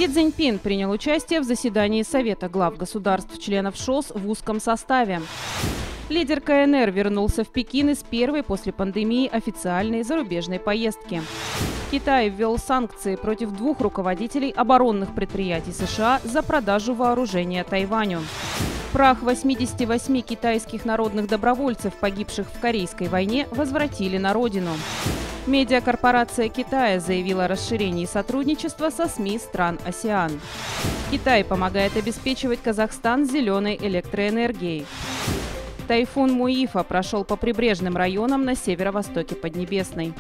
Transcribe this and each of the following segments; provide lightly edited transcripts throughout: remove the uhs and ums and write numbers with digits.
Си Цзиньпин принял участие в заседании Совета глав государств-членов ШОС в узком составе. Лидер КНР вернулся в Пекин из первой после пандемии официальной зарубежной поездки. Китай ввел санкции против 2 руководителей оборонных предприятий США за продажу вооружения Тайваню. Прах 88 китайских народных добровольцев, погибших в Корейской войне, возвратили на родину. Медиакорпорация Китая заявила о расширении сотрудничества со СМИ стран АСЕАН. Китай помогает обеспечивать Казахстан зеленой электроэнергией. Тайфун Муифа прошел по прибрежным районам на северо-востоке Поднебесной.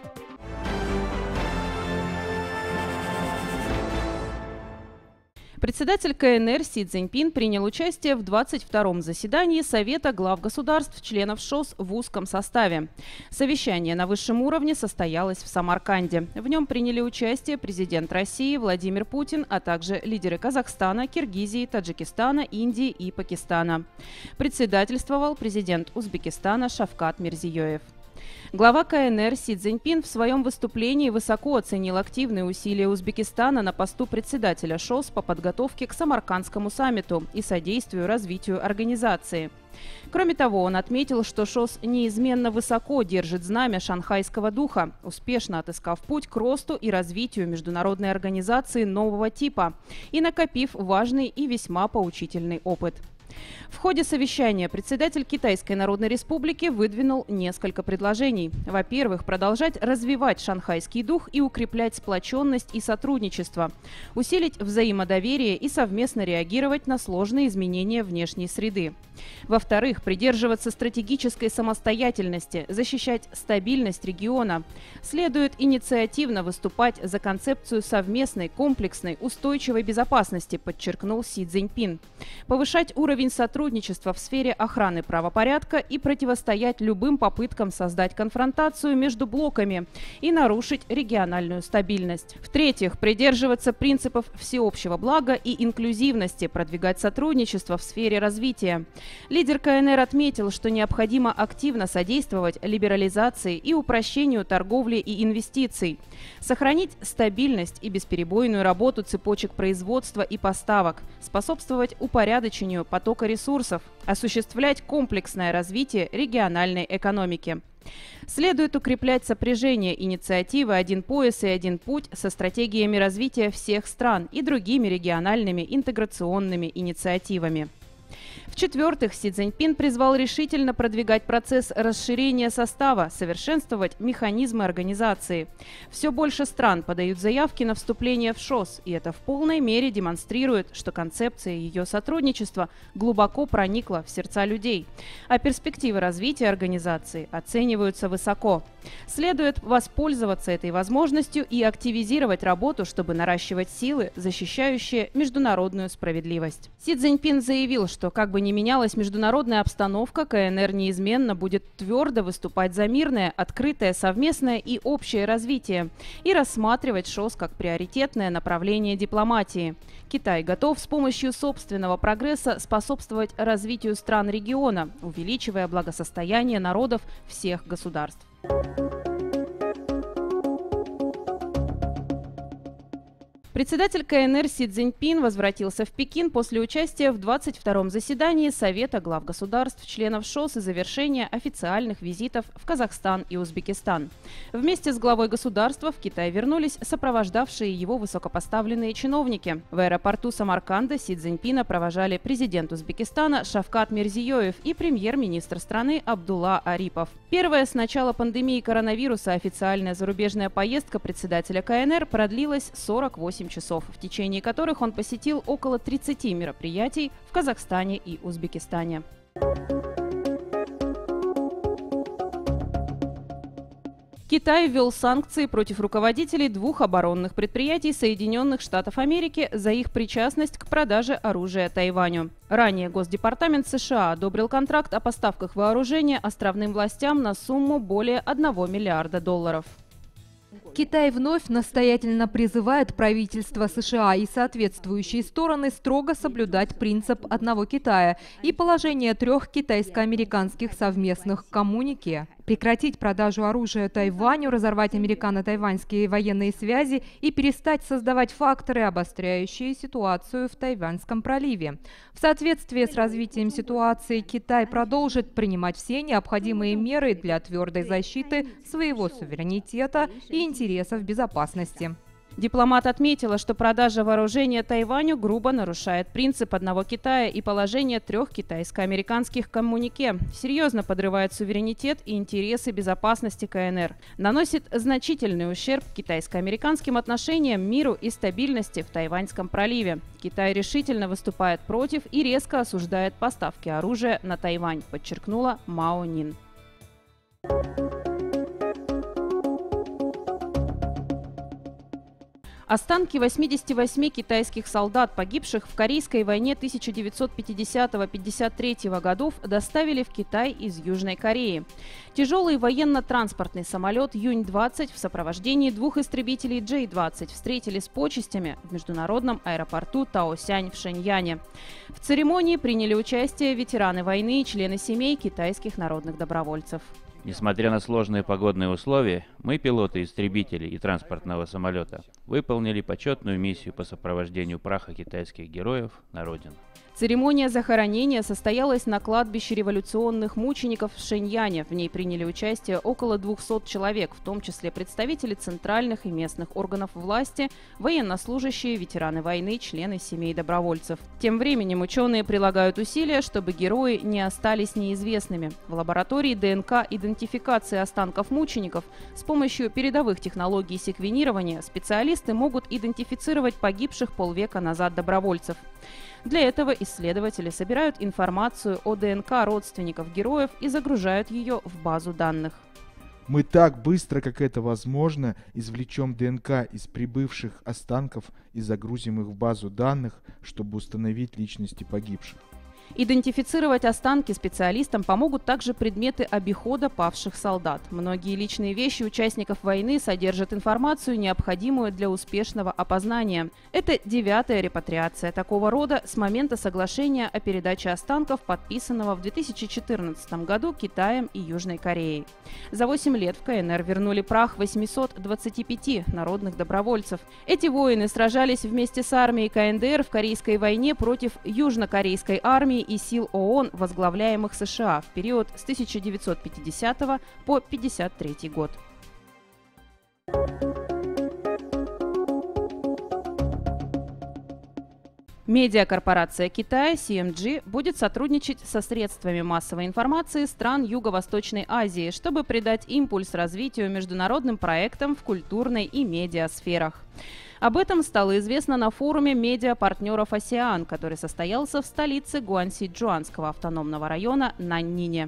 Председатель КНР Си Цзиньпин принял участие в 22-м заседании Совета глав государств-членов ШОС в узком составе. Совещание на высшем уровне состоялось в Самарканде. В нем приняли участие президент России Владимир Путин, а также лидеры Казахстана, Киргизии, Таджикистана, Индии и Пакистана. Председательствовал президент Узбекистана Шавкат Мирзиёев. Глава КНР Си Цзиньпин в своем выступлении высоко оценил активные усилия Узбекистана на посту председателя ШОС по подготовке к Самаркандскому саммиту и содействию развитию организации. Кроме того, он отметил, что ШОС неизменно высоко держит знамя шанхайского духа, успешно отыскав путь к росту и развитию международной организации нового типа и накопив важный и весьма поучительный опыт. В ходе совещания председатель Китайской Народной Республики выдвинул несколько предложений. Во-первых, продолжать развивать шанхайский дух и укреплять сплоченность и сотрудничество, усилить взаимодоверие и совместно реагировать на сложные изменения внешней среды. Во-вторых, придерживаться стратегической самостоятельности, защищать стабильность региона. Следует инициативно выступать за концепцию совместной, комплексной, устойчивой безопасности, подчеркнул Си Цзиньпин. Повышать уровень сотрудничества в сфере охраны правопорядка и противостоять любым попыткам создать конфронтацию между блоками и нарушить региональную стабильность. В-третьих, придерживаться принципов всеобщего блага и инклюзивности, продвигать сотрудничество в сфере развития. Лидер КНР отметил, что необходимо активно содействовать либерализации и упрощению торговли и инвестиций, сохранить стабильность и бесперебойную работу цепочек производства и поставок, способствовать упорядочению потока ресурсов, осуществлять комплексное развитие региональной экономики. Следует укреплять сопряжение инициативы «Один пояс и один путь» со стратегиями развития всех стран и другими региональными интеграционными инициативами. В-четвертых, Си Цзиньпин призвал решительно продвигать процесс расширения состава, совершенствовать механизмы организации. Все больше стран подают заявки на вступление в ШОС, и это в полной мере демонстрирует, что концепция ее сотрудничества глубоко проникла в сердца людей, а перспективы развития организации оцениваются высоко. Следует воспользоваться этой возможностью и активизировать работу, чтобы наращивать силы, защищающие международную справедливость. Си Цзиньпин заявил, что как бы ни менялась международная обстановка, КНР неизменно будет твердо выступать за мирное, открытое, совместное и общее развитие и рассматривать ШОС как приоритетное направление дипломатии. Китай готов с помощью собственного прогресса способствовать развитию стран региона, увеличивая благосостояние народов всех государств. Председатель КНР Си Цзиньпин возвратился в Пекин после участия в 22-м заседании Совета глав государств-членов ШОС и завершения официальных визитов в Казахстан и Узбекистан. Вместе с главой государства в Китай вернулись сопровождавшие его высокопоставленные чиновники. В аэропорту Самарканда Си Цзиньпина провожали президент Узбекистана Шавкат Мирзиёев и премьер-министр страны Абдулла Арипов. Первая с начала пандемии коронавируса официальная зарубежная поездка председателя КНР продлилась 48 часов, в течение которых он посетил около 30 мероприятий в Казахстане и Узбекистане. Китай ввел санкции против руководителей 2 оборонных предприятий Соединенных Штатов Америки за их причастность к продаже оружия Тайваню. Ранее Госдепартамент США одобрил контракт о поставках вооружения островным властям на сумму более $1 миллиарда. Китай вновь настоятельно призывает правительство США и соответствующие стороны строго соблюдать принцип одного Китая и положение 3 китайско-американских совместных коммюнике. прекратить продажу оружия Тайваню, разорвать американо-тайваньские военные связи и перестать создавать факторы, обостряющие ситуацию в Тайваньском проливе. В соответствии с развитием ситуации Китай продолжит принимать все необходимые меры для твердой защиты своего суверенитета и интересов безопасности. Дипломат отметила, что продажа вооружения Тайваню грубо нарушает принцип одного Китая и положение 3 китайско-американских коммюнике, серьезно подрывает суверенитет и интересы безопасности КНР, наносит значительный ущерб китайско-американским отношениям, миру и стабильности в Тайваньском проливе. Китай решительно выступает против и резко осуждает поставки оружия на Тайвань, подчеркнула Мао Нин. Останки 88 китайских солдат, погибших в Корейской войне 1950-53 годов, доставили в Китай из Южной Кореи. Тяжелый военно-транспортный самолет Юнь-20 в сопровождении 2 истребителей Джей-20 встретили с почестями в международном аэропорту Таосянь в Шэньяне. В церемонии приняли участие ветераны войны и члены семей китайских народных добровольцев. Несмотря на сложные погодные условия, мы, пилоты истребителей и транспортного самолета, выполнили почетную миссию по сопровождению праха китайских героев на родину. Церемония захоронения состоялась на кладбище революционных мучеников в Шэньяне. В ней приняли участие около 200 человек, в том числе представители центральных и местных органов власти, военнослужащие, ветераны войны, члены семей добровольцев. Тем временем ученые прилагают усилия, чтобы герои не остались неизвестными. В лаборатории ДНК идентификации останков мучеников с помощью передовых технологий секвенирования специалисты могут идентифицировать погибших полвека назад добровольцев. Для этого исследователи собирают информацию о ДНК родственников героев и загружают ее в базу данных. Мы так быстро, как это возможно, извлечем ДНК из прибывших останков и загрузим их в базу данных, чтобы установить личности погибших. Идентифицировать останки специалистам помогут также предметы обихода павших солдат. Многие личные вещи участников войны содержат информацию, необходимую для успешного опознания. Это 9-я репатриация такого рода с момента соглашения о передаче останков, подписанного в 2014 году Китаем и Южной Кореей. За 8 лет в КНР вернули прах 825 народных добровольцев. Эти воины сражались вместе с армией КНДР в Корейской войне против южнокорейской армии и сил ООН, возглавляемых США, в период с 1950 по 1953 год. Медиакорпорация Китая CMG будет сотрудничать со средствами массовой информации стран Юго-Восточной Азии, чтобы придать импульс развитию международным проектам в культурной и медиасферах. Об этом стало известно на форуме медиапартнеров «Асиан», который состоялся в столице Гуанси-Джуанского автономного района Наньнине.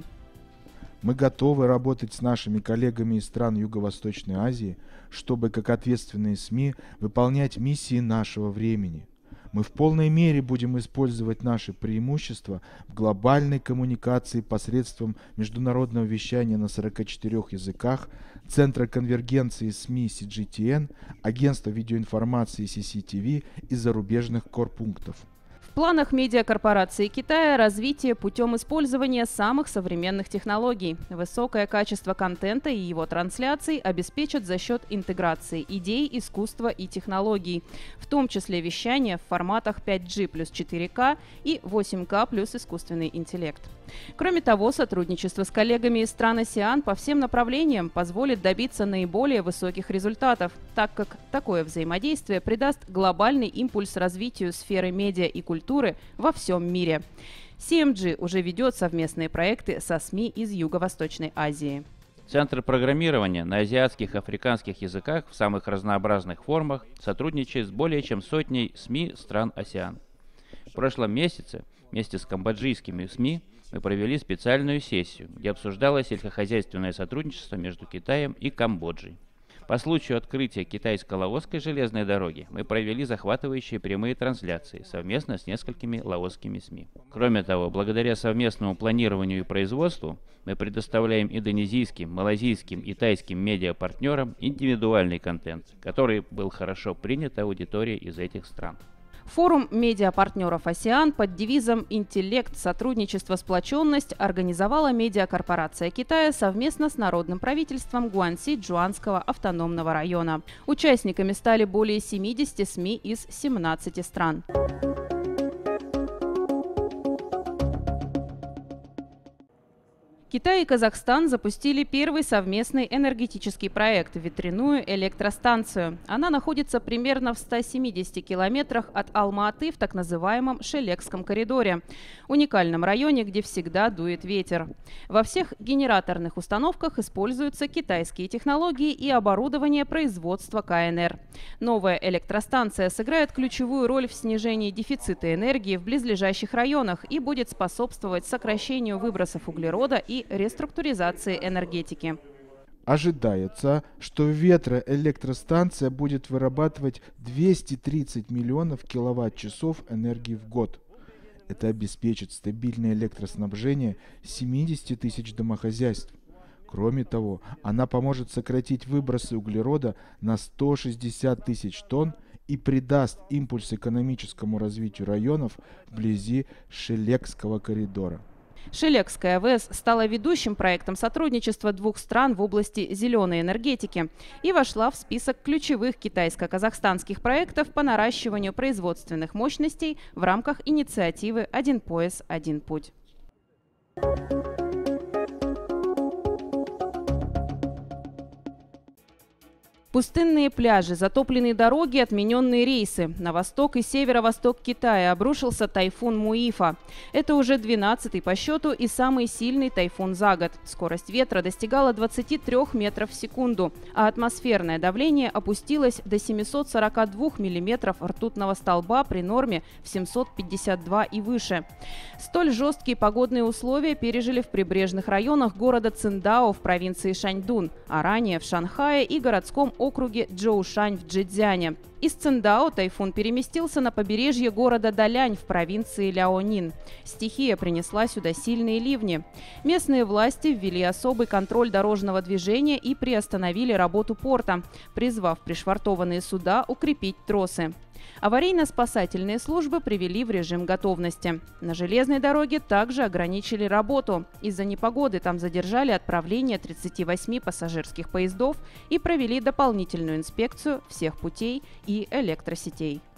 Мы готовы работать с нашими коллегами из стран Юго-Восточной Азии, чтобы, как ответственные СМИ, выполнять миссии нашего времени. Мы в полной мере будем использовать наши преимущества в глобальной коммуникации посредством международного вещания на 44 языках, Центра конвергенции СМИ CGTN, Агентства видеоинформации CCTV и зарубежных корпунктов. В планах медиакорпорации Китая развитие путем использования самых современных технологий. Высокое качество контента и его трансляций обеспечат за счет интеграции идей, искусства и технологий, в том числе вещания в форматах 5G плюс 4К и 8К плюс искусственный интеллект. Кроме того, сотрудничество с коллегами из стран АСЕАН по всем направлениям позволит добиться наиболее высоких результатов, так как такое взаимодействие придаст глобальный импульс развитию сферы медиа и культуры во всем мире. CMG уже ведет совместные проекты со СМИ из Юго-Восточной Азии. Центр программирования на азиатских и африканских языках в самых разнообразных формах сотрудничает с более чем сотней СМИ стран АСЕАН. В прошлом месяце вместе с камбоджийскими СМИ мы провели специальную сессию, где обсуждалось сельскохозяйственное сотрудничество между Китаем и Камбоджей. По случаю открытия китайско-лаосской железной дороги мы провели захватывающие прямые трансляции совместно с несколькими лаосскими СМИ. Кроме того, благодаря совместному планированию и производству мы предоставляем индонезийским, малайзийским и тайским медиапартнерам индивидуальный контент, который был хорошо принят аудиторией из этих стран. Форум медиапартнеров АСЕАН под девизом «Интеллект, сотрудничество, сплоченность» организовала медиакорпорация Китая совместно с народным правительством Гуанси-Джуанского автономного района. Участниками стали более 70 СМИ из 17 стран. Китай и Казахстан запустили первый совместный энергетический проект – ветряную электростанцию. Она находится примерно в 170 километрах от Алма-Аты в так называемом Шелекском коридоре – уникальном районе, где всегда дует ветер. Во всех генераторных установках используются китайские технологии и оборудование производства КНР. Новая электростанция сыграет ключевую роль в снижении дефицита энергии в близлежащих районах и будет способствовать сокращению выбросов углерода и реструктуризации энергетики. Ожидается, что ветроэлектростанция будет вырабатывать 230 миллионов киловатт-часов энергии в год. Это обеспечит стабильное электроснабжение 70 тысяч домохозяйств. Кроме того, она поможет сократить выбросы углерода на 160 тысяч тонн и придаст импульс экономическому развитию районов вблизи Шелекского коридора. Шелекская АВЭС стала ведущим проектом сотрудничества двух стран в области зеленой энергетики и вошла в список ключевых китайско-казахстанских проектов по наращиванию производственных мощностей в рамках инициативы «Один пояс, один путь». Пустынные пляжи, затопленные дороги, отмененные рейсы. На восток и северо-восток Китая обрушился тайфун Муифа. Это уже 12-й по счету и самый сильный тайфун за год. Скорость ветра достигала 23 метров в секунду, а атмосферное давление опустилось до 742 миллиметров ртутного столба при норме в 752 и выше. Столь жесткие погодные условия пережили в прибрежных районах города Циндао в провинции Шаньдун, а ранее в Шанхае и городском округе Чжоушань в Чжэцзяне. Из Циндао тайфун переместился на побережье города Далянь в провинции Ляонин. Стихия принесла сюда сильные ливни. Местные власти ввели особый контроль дорожного движения и приостановили работу порта, призвав пришвартованные суда укрепить тросы. Аварийно-спасательные службы привели в режим готовности. На железной дороге также ограничили работу. Из-за непогоды там задержали отправление 38 пассажирских поездов и провели дополнительную инспекцию всех путей и электросетей.